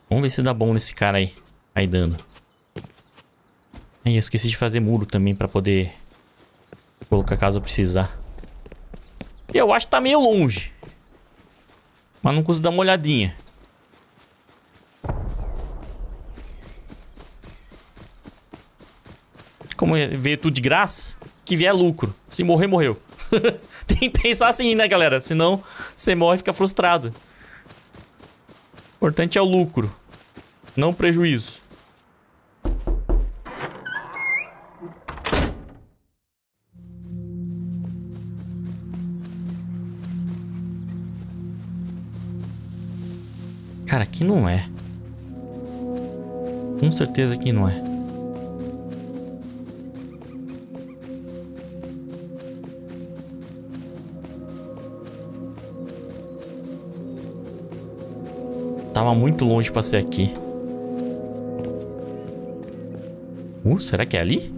Vamos ver se dá bom nesse cara aí. Aí dando. Aí eu esqueci de fazer muro também pra poder colocar caso eu precisar. Eu acho que tá meio longe. Mas não consigo dar uma olhadinha. Como veio tudo de graça, que vier lucro. Se morrer, morreu. Tem que pensar assim, né, galera? Senão você morre e fica frustrado. O importante é o lucro, não o prejuízo. Cara, aqui não é. Com certeza aqui não é. Tava muito longe pra ser aqui. Será que é ali?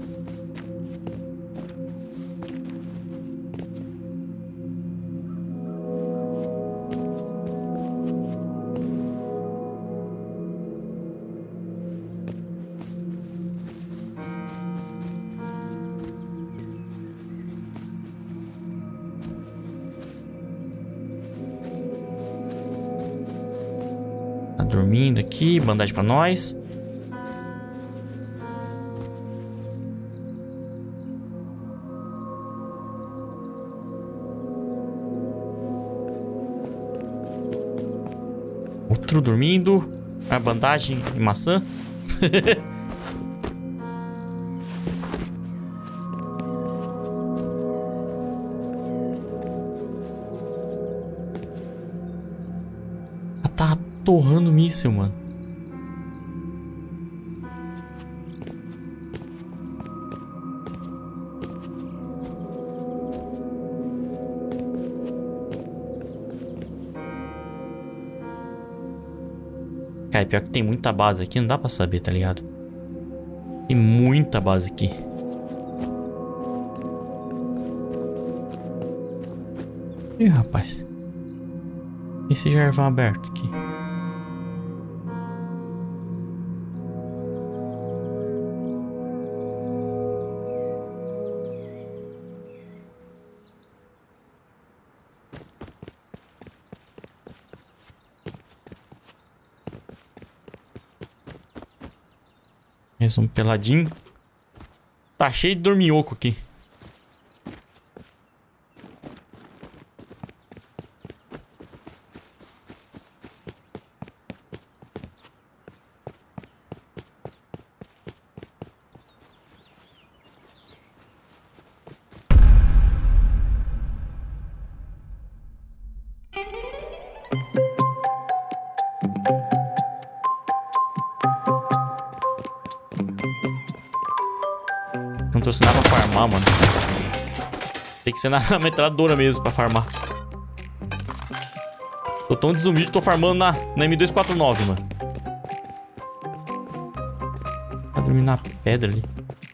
Tá dormindo aqui, bandagem pra nós. Outro dormindo. A bandagem e maçã. Tá torrando míssil, mano. Cara, pior que tem muita base aqui, não dá pra saber, tá ligado? Tem muita base aqui. Ih, rapaz. Esse jarvão aberto aqui. Mais um peladinho. Tá cheio de dorminhoco aqui. Não trouxe nada pra farmar, mano. Tem que ser na metralhadora mesmo pra farmar. Tô tão desumilde que tô farmando na M249, mano. Tá dormindo na pedra ali.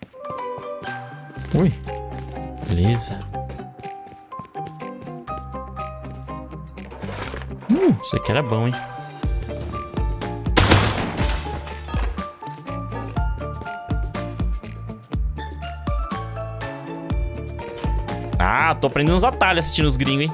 Ui. Beleza. Isso aqui era bom, hein? Ah, tô aprendendo uns atalhos assistindo os gringos, hein?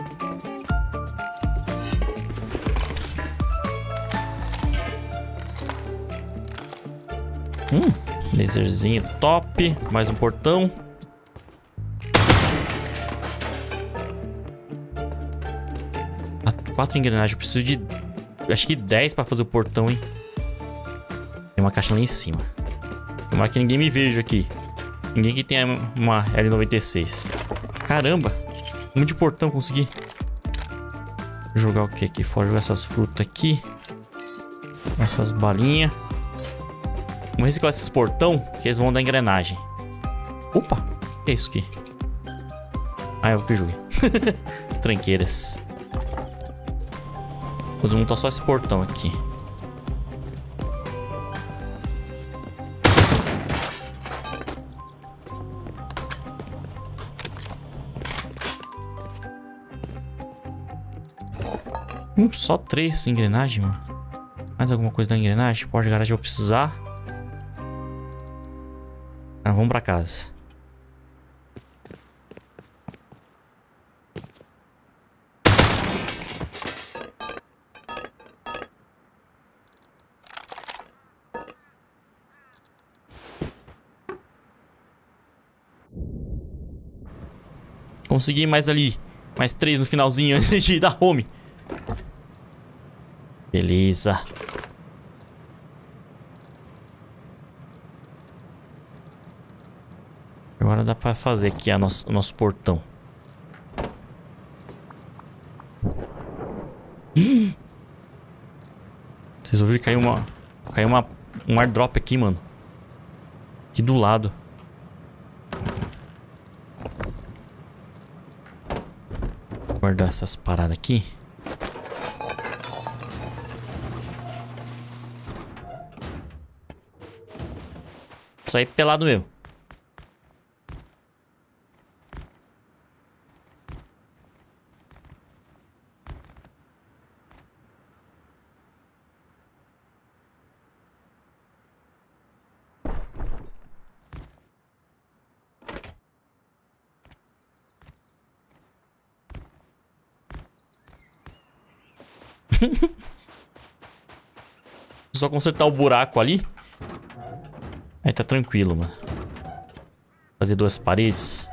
Laserzinho top. Mais um portão. Ah, 4 engrenagens. Eu preciso de... acho que 10 pra fazer o portão, hein? Tem uma caixa lá em cima. Tomara que ninguém me veja aqui. Ninguém que tenha uma L96. Caramba, um de portão consegui. Vou jogar o que aqui fora? Jogar essas frutas aqui. Essas balinhas. Vamos reciclar esses portão, que eles vão dar engrenagem. Opa, o que é isso aqui? Ah, é o que eu joguei. Tranqueiras. Vou montar só esse portão aqui. Só 3 engrenagens, mano. Mais alguma coisa da engrenagem? Porta de garagem eu vou precisar. Ah, vamos pra casa. Consegui mais ali. Mais 3 no finalzinho antes de ir da home. Beleza. Agora dá pra fazer aqui o nosso portão. Vocês ouviram que caiu um airdrop aqui, mano. Aqui do lado. Guardar essas paradas aqui. Sair pelado mesmo. Só consertar o buraco ali. Aí tá tranquilo, mano. Fazer 2 paredes.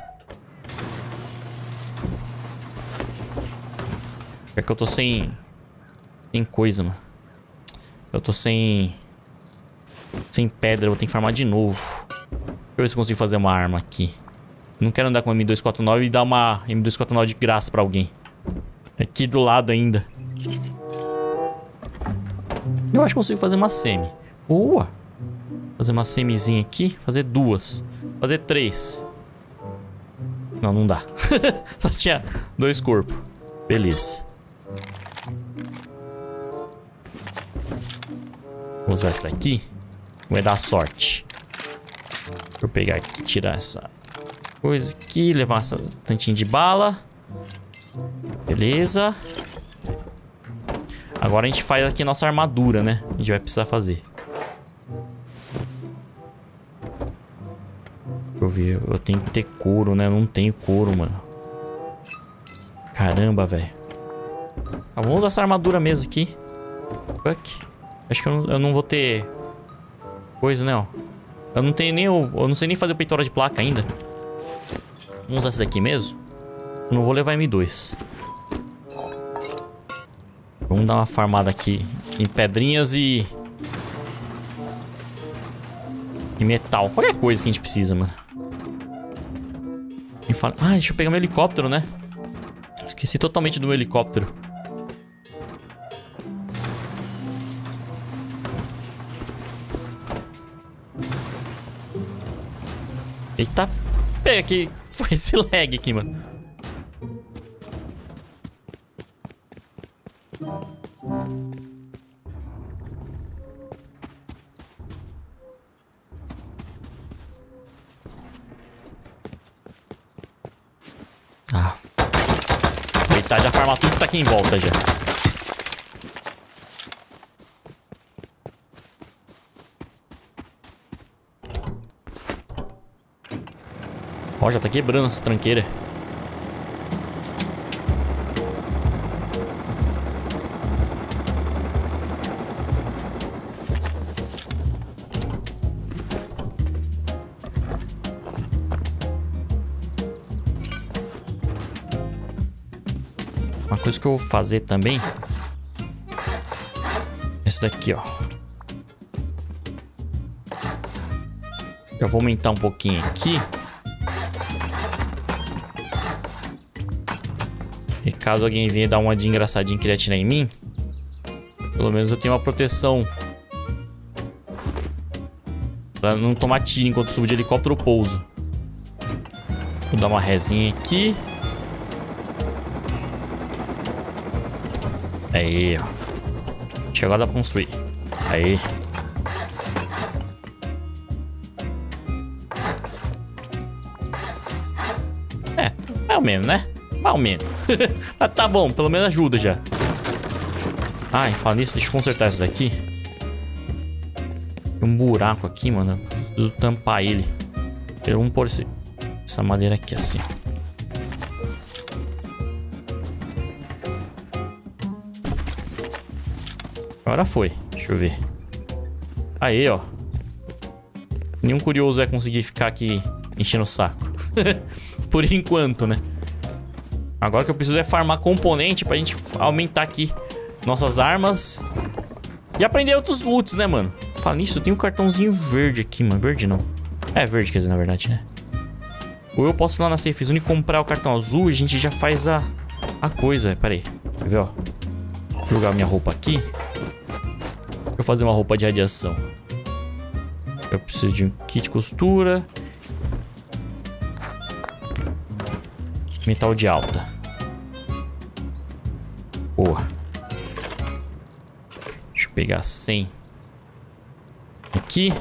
É que eu tô sem coisa, mano. Eu tô sem pedra, eu vou ter que farmar de novo. Deixa eu ver se eu consigo fazer uma arma aqui. Não quero andar com M249 e dar uma M249 de graça pra alguém. Aqui do lado ainda. Eu acho que consigo fazer uma semi. Boa! Fazer uma semizinha aqui. Fazer 2. Fazer 3. Não, não dá. Só tinha 2 corpos. Beleza. Vou usar essa daqui. Vai dar sorte. Deixa eu pegar aqui, tirar essa coisa aqui. Levar essa tantinha de bala. Beleza. Agora a gente faz aqui a nossa armadura, né? A gente vai precisar fazer. Deixa eu ver. Eu tenho que ter couro, né? Eu não tenho couro, mano. Caramba, velho. Ah, vamos usar essa armadura mesmo aqui. Fuck. Acho que eu não vou ter coisa, né? Ó. Eu não tenho nem eu não sei nem fazer o peitoral de placa ainda. Vamos usar essa daqui mesmo. Eu não vou levar M2. Vamos dar uma farmada aqui em pedrinhas e metal. Qualquer coisa que a gente precisa, mano. Ah, deixa eu pegar meu helicóptero, né? Esqueci totalmente do meu helicóptero. Eita, pega aqui. Foi esse lag aqui, mano. Ah. Aproveitar já farmar tudo que tá aqui em volta já. Ó, já tá quebrando essa tranqueira. Uma coisa que eu vou fazer também. Esse daqui, ó. Eu vou aumentar um pouquinho aqui. E caso alguém venha dar uma de engraçadinho e querer atirar em mim, pelo menos eu tenho uma proteção pra não tomar tiro enquanto subo de helicóptero ou pouso. Vou dar uma resinha aqui. Aí, ó. Acho que agora dá pra construir. Aí. É, mais ou menos, né? Mais ou menos. Mas tá bom, pelo menos ajuda já. Ai, fala nisso, deixa eu consertar isso daqui. Tem um buraco aqui, mano. Eu preciso tampar ele. Vamos pôr essa madeira aqui assim. Agora foi. Deixa eu ver. Aí, ó. Nenhum curioso vai conseguir ficar aqui enchendo o saco. Por enquanto, né? Agora o que eu preciso é farmar componente pra gente aumentar aqui nossas armas. E aprender outros loots, né, mano? Fala nisso, tem um cartãozinho verde aqui, mano. Verde não. É verde, quer dizer, na verdade, né? Ou eu posso ir lá na Safe Zone e comprar o cartão azul e a gente já faz a coisa. Pera aí. Quer ver, ó? Vou jogar minha roupa aqui. Vou fazer uma roupa de radiação. Eu preciso de um kit de costura. Metal de alta. Boa. Deixa eu pegar 100. Aqui.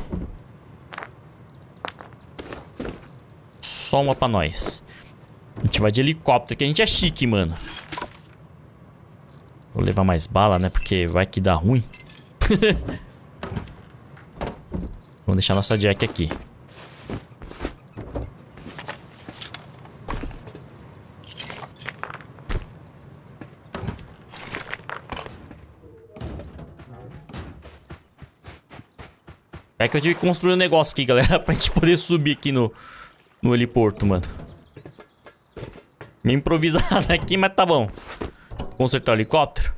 Só uma pra nós. A gente vai de helicóptero, que a gente é chique, mano. Vou levar mais bala, né? Porque vai que dá ruim. Vamos deixar nossa Jack aqui. É que eu tive que construir um negócio aqui, galera, pra gente poder subir aqui no heliporto, mano. Meio improvisado aqui, mas tá bom. Consertar o helicóptero.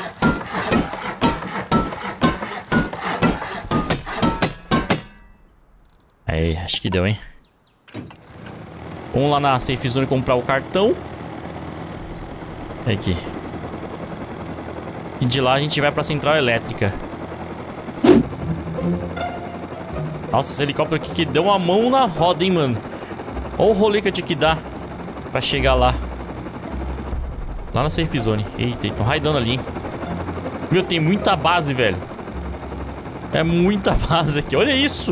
Aí, acho que deu, hein? Vamos lá na Safe Zone comprar o cartão. Aqui. E de lá a gente vai pra central elétrica. Nossa, esse helicóptero aqui que deu uma mão na roda, hein, mano. Olha o rolê que eu tinha que dar pra chegar lá. Lá na Safe Zone. Eita, estão raidando ali, hein. Meu, tem muita base, velho. É muita base aqui, olha isso.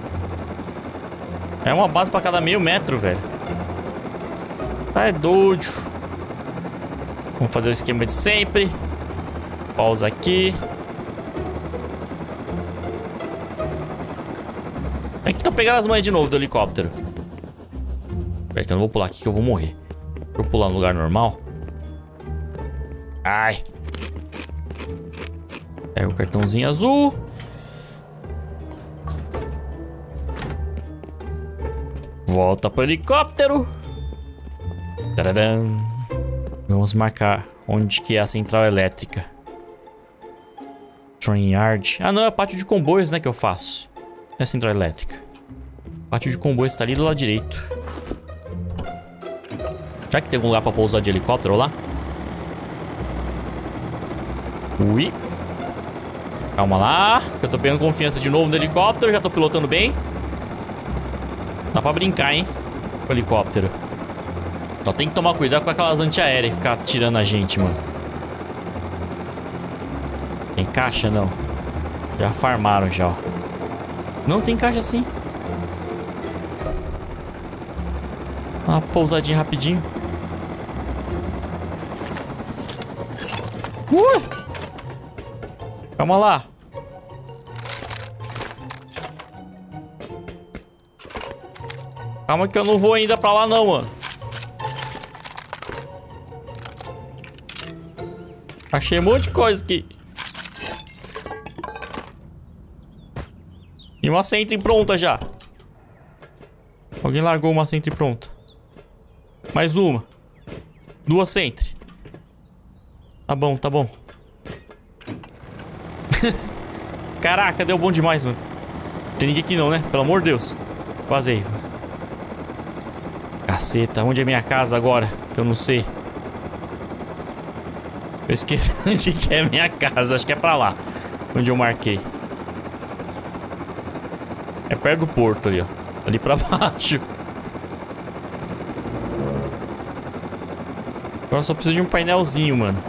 É uma base pra cada meio metro, velho. Tá, é doido. Vamos fazer o esquema de sempre. Pausa aqui. É que tá pegando as manhas de novo do helicóptero. Peraí, que eu não vou pular aqui que eu vou morrer. Deixa eu pular no lugar normal. Ai. Pega o cartãozinho azul. Volta pro helicóptero. Tadadam. Vamos marcar onde que é a central elétrica. Train Yard. Ah, não, é pátio de comboios, né, que eu faço. É a central elétrica. Pátio de comboios tá ali do lado direito. Será que tem algum lugar pra pousar de helicóptero lá? Ui. Calma lá, que eu tô pegando confiança de novo no helicóptero. Já tô pilotando bem. Dá pra brincar, hein? Com o helicóptero. Só tem que tomar cuidado com aquelas antiaéreas e ficar tirando a gente, mano. Tem caixa, não? Já farmaram, já, ó. Não tem caixa sim. Uma pousadinha rapidinho. Calma lá. Calma que eu não vou ainda pra lá não, mano. Achei um monte de coisa aqui. E uma Sentry pronta já. Alguém largou uma Sentry pronta. Mais uma. 2 Sentry. Tá bom, tá bom. Caraca, deu bom demais, mano. Tem ninguém aqui não, né? Pelo amor de Deus. Vazei. Caceta, onde é minha casa agora? Que eu não sei. Eu esqueci onde que é minha casa. Acho que é pra lá. Onde eu marquei. É perto do porto ali, ó. Ali pra baixo. Agora só preciso de um painelzinho, mano.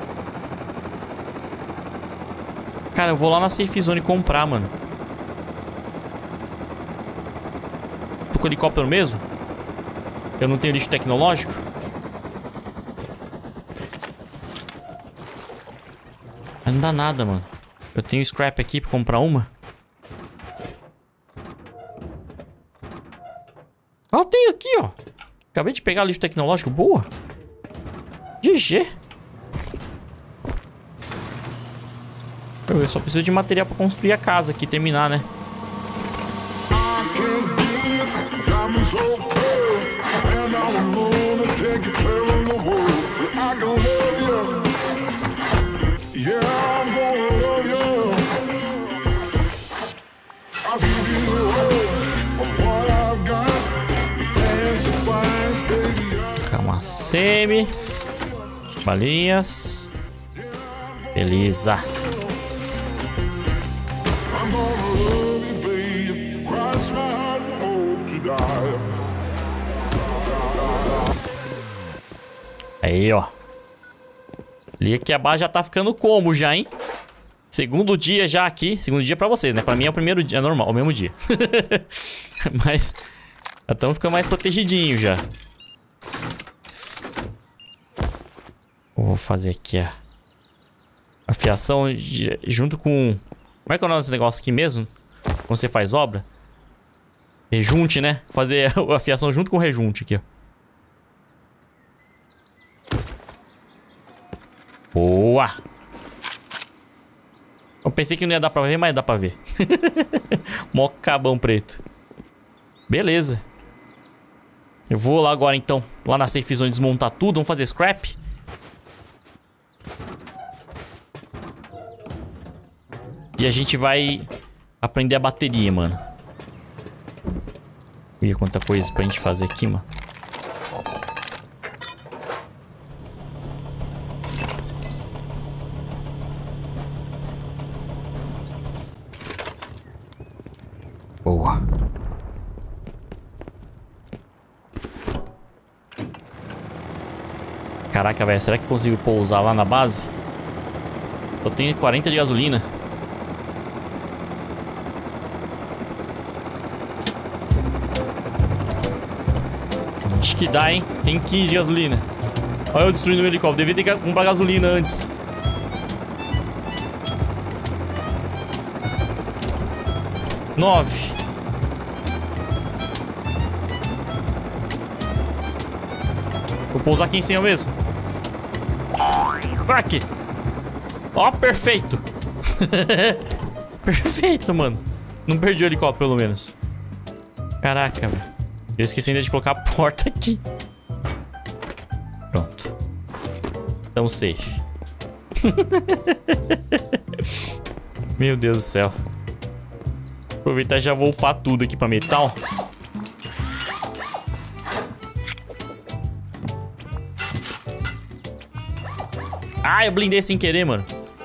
Cara, eu vou lá na Safe Zone comprar, mano. Tô com o helicóptero mesmo? Eu não tenho lixo tecnológico? Mas não dá nada, mano. Eu tenho scrap aqui pra comprar uma. Ó, tem aqui, ó. Acabei de pegar lixo tecnológico. Boa. GG. Eu só preciso de material pra construir a casa aqui, terminar, né? Calma, semi. Balinhas. Beleza. Aí, ó. Ali que a base já tá ficando como já, hein? Segundo dia já aqui. Segundo dia pra vocês, né? Pra mim é o primeiro dia, é normal, o mesmo dia. Mas já estamos ficando mais protegidinho já. Vou fazer aqui a afiação junto com... Como é que é o nome desse negócio aqui mesmo? Quando você faz obra? Rejunte, né? Fazer a afiação junto com o rejunte aqui, ó. Boa! Eu pensei que não ia dar pra ver, mas dá pra ver. Mó cabão preto. Beleza. Eu vou lá agora, então. Lá na safe zone desmontar tudo. Vamos fazer scrap. E a gente vai aprender a bateria, mano. Olha quanta coisa pra gente fazer aqui, mano. Boa. Caraca, velho. Será que eu consigo pousar lá na base? Eu tenho 40 de gasolina. Acho que dá, hein? Tem 15 de gasolina. Olha eu destruindo o helicóptero. Devia ter que comprar gasolina antes. Nove. Vou pousar aqui em cima mesmo. Aqui. Ó, perfeito. Perfeito, mano. Não perdi o helicóptero, pelo menos. Caraca, velho. Eu esqueci ainda de colocar a porta aqui. Pronto. Tamo safe. Meu Deus do céu. Aproveitar e já vou upar tudo aqui pra metal. Ah, eu blindei sem querer, mano.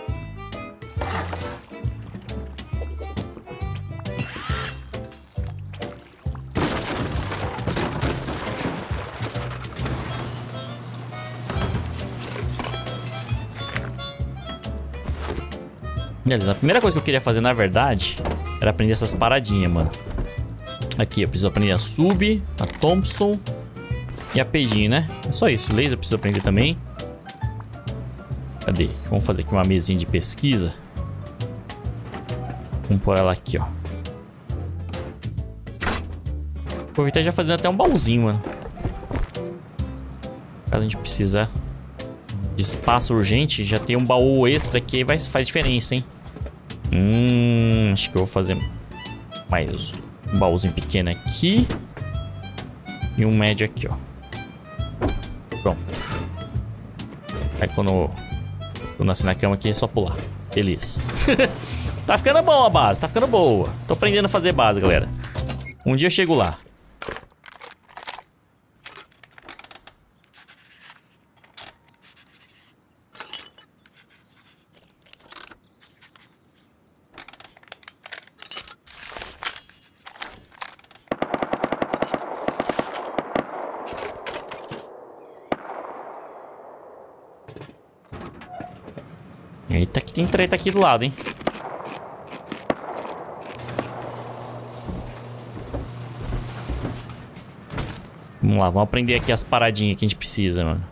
Beleza, a primeira coisa que eu queria fazer, na verdade, era aprender essas paradinhas, mano. Aqui, eu preciso aprender a sub, a Thompson e a pedinho, né? É só isso. Laser eu preciso aprender também. Cadê? Vamos fazer aqui uma mesinha de pesquisa. Vamos pôr ela aqui, ó. Aproveitar já fazendo até um baúzinho, mano. Caso a gente precisar de espaço urgente, já tem um baú extra aqui, faz diferença, hein? Acho que eu vou fazer mais um baúzinho pequeno aqui. E um médio aqui, ó. Pronto. Aí quando eu nascer na cama aqui é só pular. Beleza. Tá ficando bom a base, tá ficando boa. Tô aprendendo a fazer base, galera. Um dia eu chego lá. Eita, que tem treta aqui do lado, hein? Vamos lá, vamos aprender aqui as paradinhas que a gente precisa, mano.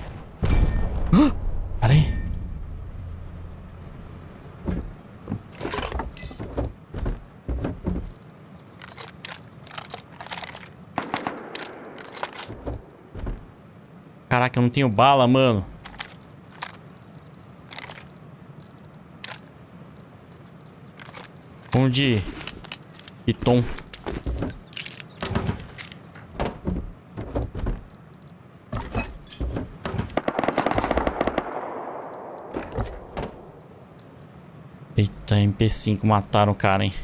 Pera aí. Caraca, eu não tenho bala, mano. Onde? Piton. Eita, MP5 mataram o cara, hein?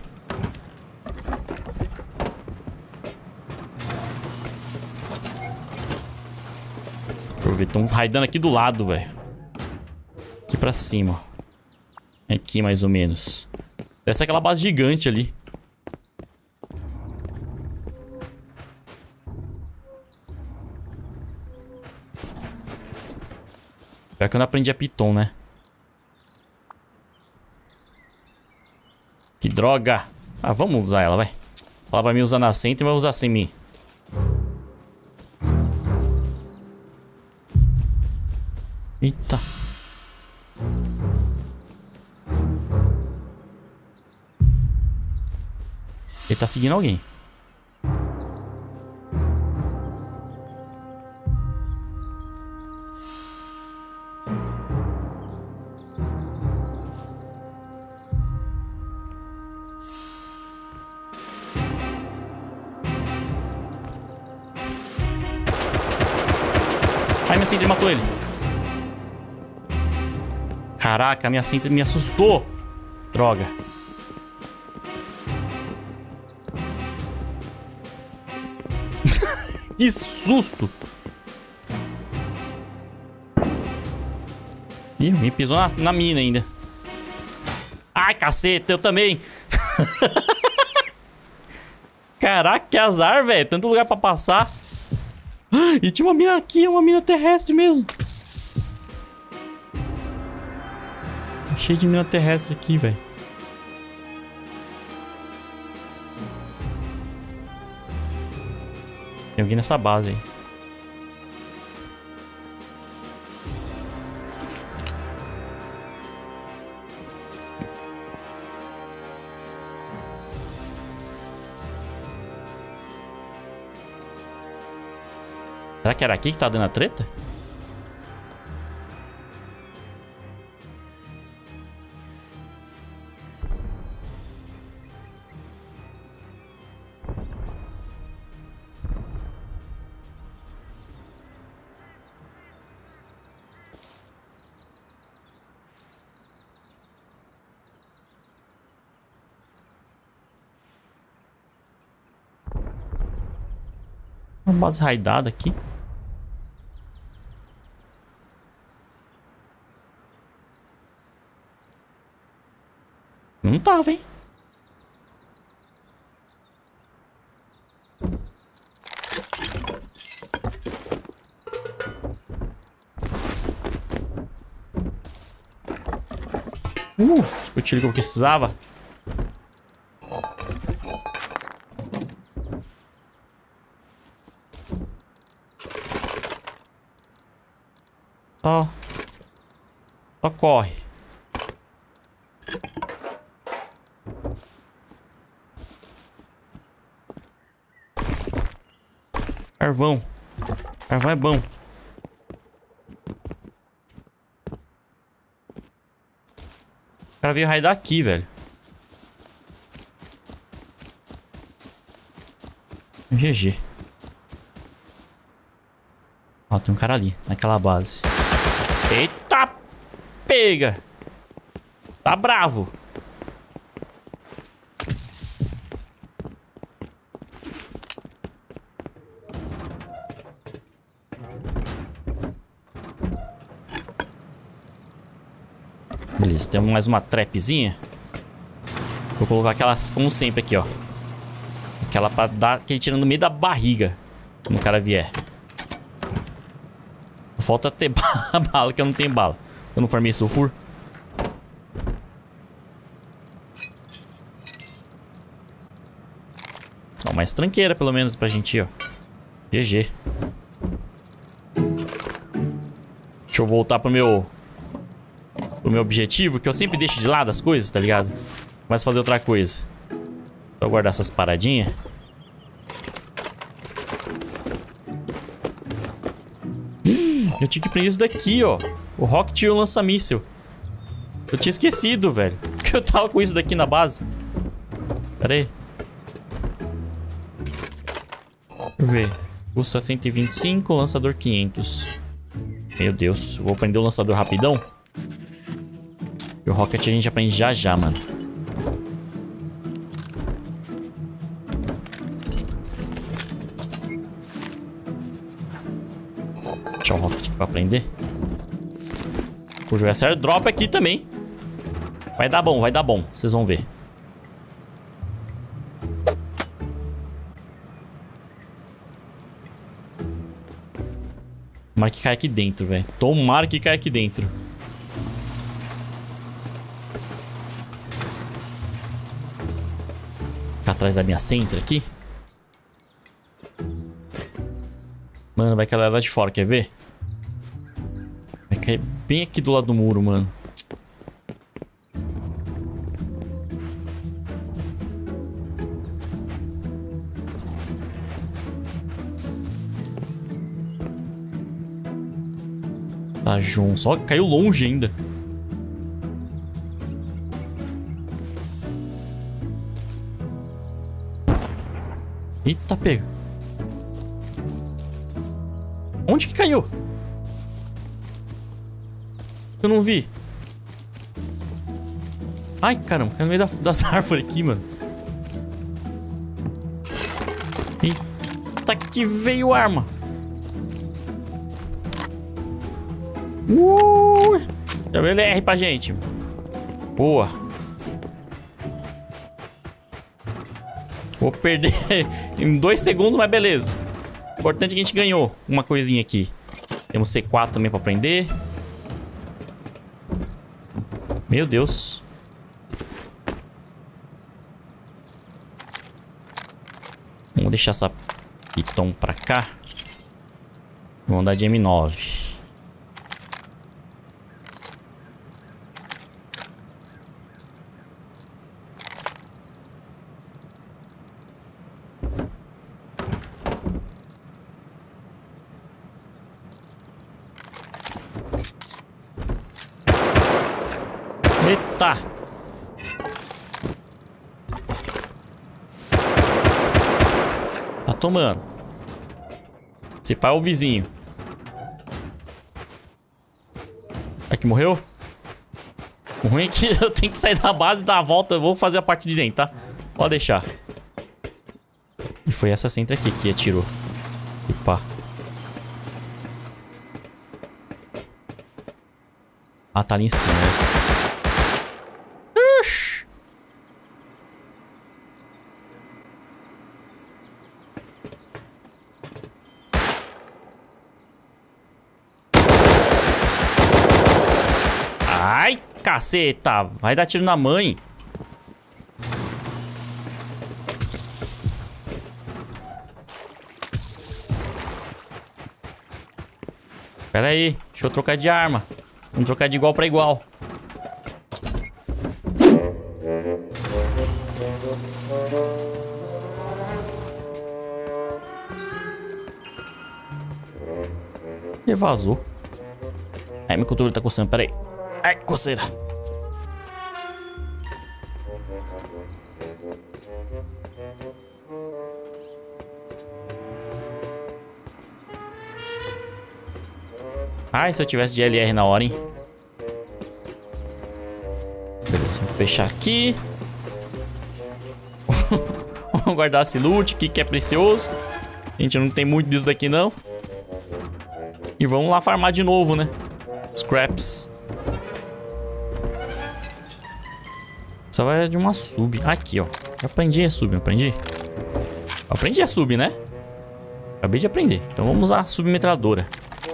Deixa eu ver, estão raidando aqui do lado, velho. Aqui pra cima. Aqui, mais ou menos. Deve ser aquela base gigante ali. Pior que eu não aprendi a Piton, né? Que droga! Ah, vamos usar ela, vai. Fala pra mim usar na Sentry, mas vai usar sem mim. Eita. Ele tá seguindo alguém. Ai, minha Sentry matou ele. Caraca, minha Sentry me assustou. Droga. Que susto. Ih, me pisou na mina ainda. Ai, caceta, eu também. Caraca, que azar, velho. Tanto lugar pra passar. E tinha uma mina aqui, uma mina terrestre mesmo. Cheio de mina terrestre aqui, velho. Tem alguém nessa base aí. Será que era aqui que tá dando a treta? Uma base raidada aqui. Não tava, hein? O tiro que eu precisava. Só corre. Carvão. Carvão é bom. O cara veio raidar aqui, velho. GG. Ó, tem um cara ali, naquela base. Eita! Pega! Tá bravo! Beleza, temos mais uma trapzinha. Vou colocar aquelas, como sempre, aqui, ó. Aquela pra dar aquele tiro no meio da barriga quando o cara vier. Falta ter bala, que eu não tenho bala. Eu não formei sulfur. Ó, mais tranqueira, pelo menos, pra gente ir, ó. GG. Deixa eu voltar pro meu objetivo, que eu sempre deixo de lado as coisas, tá ligado? Mas fazer outra coisa. Vou guardar essas paradinhas. Eu tinha que prender isso daqui, ó. O Rocket e o lança-míssil. Eu tinha esquecido, velho. Que eu tava com isso daqui na base. Pera aí. Deixa eu ver. Custa 125, lançador 500. Meu Deus. Vou prender o lançador rapidão. E o Rocket a gente aprende já já, mano. Deixa o Rocket aqui pra aprender. Vou jogar esse airdrop aqui também. Vai dar bom, vai dar bom. Vocês vão ver. Tomara que caia aqui dentro, velho. Tomara que caia aqui dentro. Tá atrás da minha Sentry aqui. Mano, vai cair lá de fora, quer ver? Vai cair bem aqui do lado do muro, mano. Tá, João. Só caiu longe ainda. Eita, pega. Onde que caiu? Eu não vi. Ai, caramba. Caiu no meio das árvores aqui, mano. Eita, que veio arma. Já veio LR pra gente. Boa. Vou perder em 2 segundos, mas beleza. Importante é que a gente ganhou uma coisinha aqui. Temos C4 também pra prender. Meu Deus. Vamos deixar essa Piton pra cá. Vamos andar de M9. Eita! Tá tomando. Esse pai é o vizinho. Aqui morreu? O ruim é que eu tenho que sair da base e dar a volta. Eu vou fazer a parte de dentro, tá? Pode deixar. E foi essa Sentry aqui que atirou. E pá. Ah, tá ali em cima. Ixi. Ai, caceta. Vai dar tiro na mãe. Pera aí. Deixa eu trocar de arma. Vamos trocar de igual pra igual. Ele vazou. Ai, meu controle tá coçando, peraí. Ai, coceira. Ai, se eu tivesse de LR na hora, hein. Beleza, vamos fechar aqui. Vamos guardar esse loot aqui que é precioso. A gente não tem muito disso daqui, não. E vamos lá farmar de novo, né? Scraps. Só vai de uma sub. Aqui, ó. Eu aprendi a sub, não aprendi? Eu aprendi a sub, né? Acabei de aprender. Então vamos usar a submetralhadora.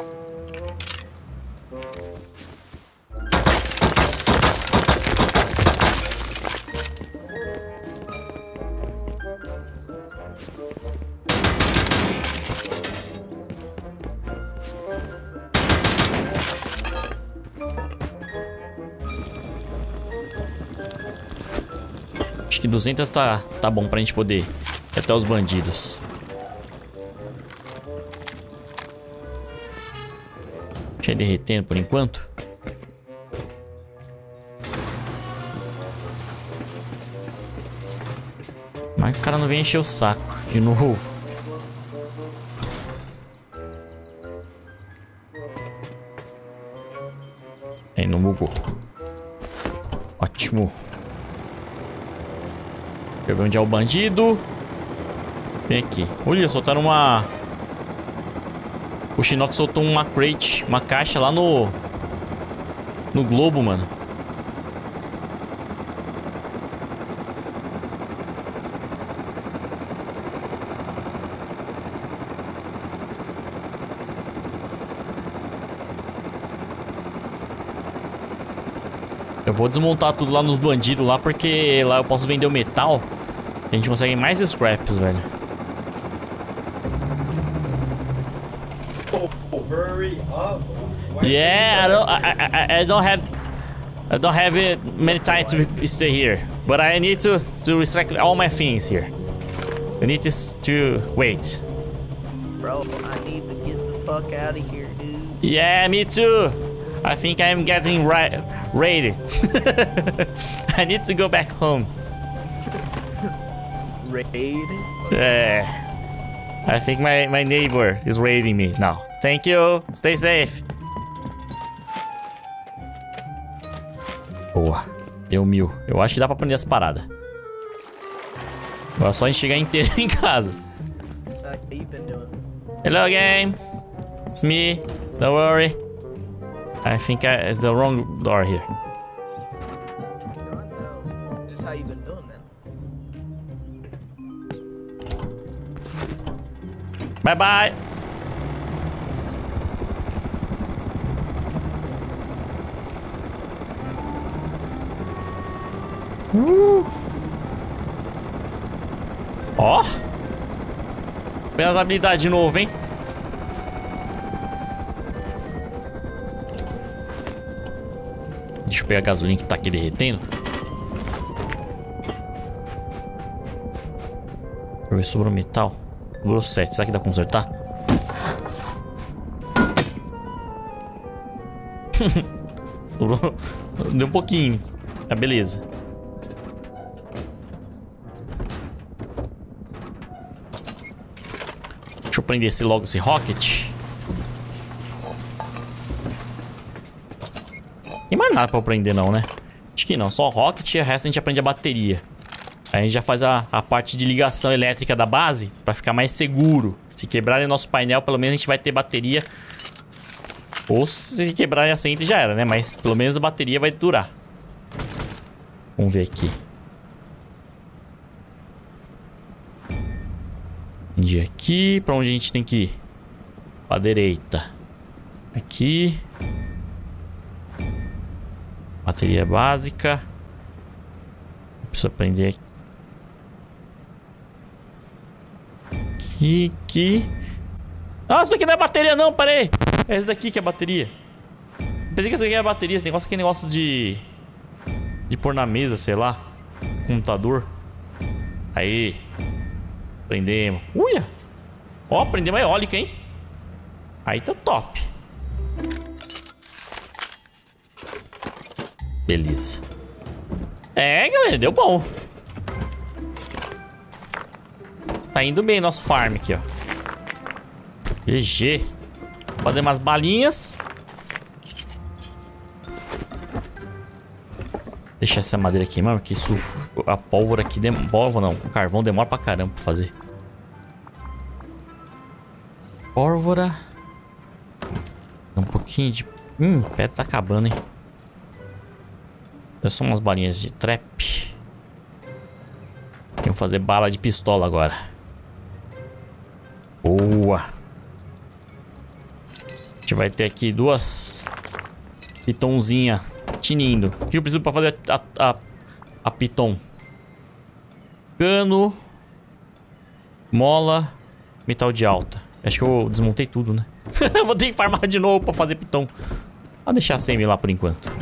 Acho que 200 tá bom pra gente poder ir até os bandidos. derretendo por enquanto. Mas o cara não vem encher o saco de novo. Aí, não bugou. Ótimo. Deixa eu ver onde é o bandido. Vem aqui. Olha, soltaram uma... O Shinnok soltou uma crate, uma caixa lá no globo, mano. Eu vou desmontar tudo lá nos bandidos lá, porque lá eu posso vender o metal. A gente consegue mais scraps, velho. Yeah, I don't have it many time to stay here, but I need to recycle all my things here. I need to wait. Bro, I need to get the fuck out of here, dude. Yeah, me too. I think I'm getting raided. I need to go back home. Raided? Yeah. I think my neighbor is raiding me now. Thank you. Stay safe. Boa. Deu 1000. Eu acho que dá pra aprender essa parada. Agora é só a gente chegar inteiro em casa. Hello, game. It's me. Don't worry. I think it's the wrong door here. No. Just how you been doing, man. Bye bye. Ó. Vem as habilidades de novo, hein? Deixa eu pegar a gasolina que tá aqui derretendo. Deixa eu ver sobre o metal. Durou 7. Será que dá pra consertar? Durou... Deu um pouquinho. Ah, beleza. Deixa eu prender logo esse rocket. Tem mais nada pra eu prender não, né? Acho que não, só rocket e o resto a gente aprende a bateria. Aí a gente já faz a parte de ligação elétrica da base pra ficar mais seguro. Se quebrarem nosso painel, pelo menos a gente vai ter bateria. Ou se quebrarem a sente já era, né? Mas pelo menos a bateria vai durar. Vamos ver aqui. Entendi aqui. Pra onde a gente tem que ir? Pra direita. Aqui. Bateria básica. Preciso aprender aqui. Aqui. Ah, isso aqui não é bateria não, peraí. É esse daqui que é a bateria. Pensei que isso aqui é a bateria. Esse negócio aqui é negócio de pôr na mesa, sei lá. Computador. Aí. Prendemos. Uia. Ó, prendemos a eólica, hein. Aí tá top. Beleza. É, galera, deu bom. Tá indo bem nosso farm aqui, ó. GG. Fazer umas balinhas. Deixa essa madeira aqui, mano, que isso... A pólvora aqui... Pólvora não, o carvão demora pra caramba pra fazer. Pólvora. Um pouquinho de... pedra tá acabando, hein. Só umas balinhas de trap. Vamos fazer bala de pistola agora. Boa. A gente vai ter aqui duas pitonzinha tinindo. O que eu preciso pra fazer a piton? Cano. Mola. Metal de alta. Acho que eu desmontei tudo, né? Vou ter que farmar de novo pra fazer piton. Vou deixar sem lá por enquanto.